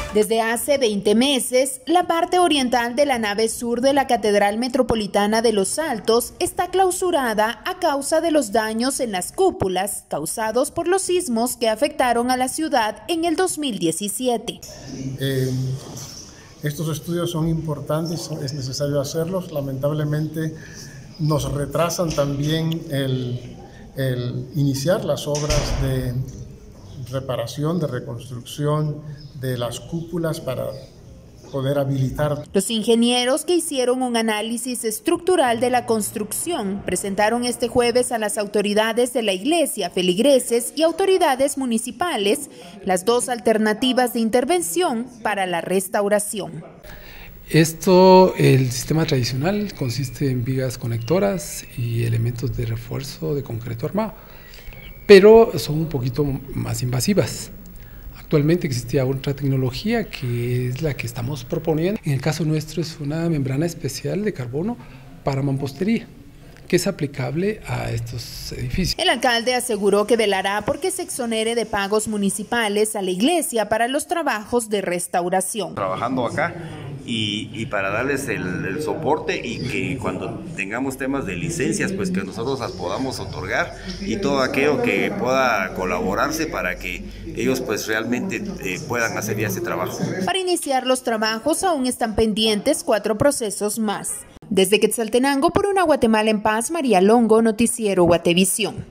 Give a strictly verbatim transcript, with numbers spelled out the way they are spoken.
Desde hace veinte meses, la parte oriental de la nave sur de la Catedral Metropolitana de Los Altos está clausurada a causa de los daños en las cúpulas causados por los sismos que afectaron a la ciudad en el dos mil diecisiete. Eh, estos estudios son importantes, es necesario hacerlos. Lamentablemente nos retrasan también el, el iniciar las obras de reparación, de reconstrucción de las cúpulas para poder habilitar. Los ingenieros que hicieron un análisis estructural de la construcción presentaron este jueves a las autoridades de la iglesia, feligreses y autoridades municipales las dos alternativas de intervención para la restauración. Esto, el sistema tradicional consiste en vigas conectoras y elementos de refuerzo de concreto armado, pero son un poquito más invasivas. Actualmente existe otra tecnología que es la que estamos proponiendo. En el caso nuestro es una membrana especial de carbono para mampostería, que es aplicable a estos edificios. El alcalde aseguró que velará porque se exonere de pagos municipales a la iglesia para los trabajos de restauración. Trabajando acá y, y para darles el, el soporte y que cuando tengamos temas de licencias, pues que nosotros las podamos otorgar y todo aquello que pueda colaborarse para que ellos pues realmente eh, puedan hacer ya ese trabajo. Para iniciar los trabajos aún están pendientes cuatro procesos más. Desde Quetzaltenango, por una Guatemala en paz, María Longo, Noticiero Guatevisión.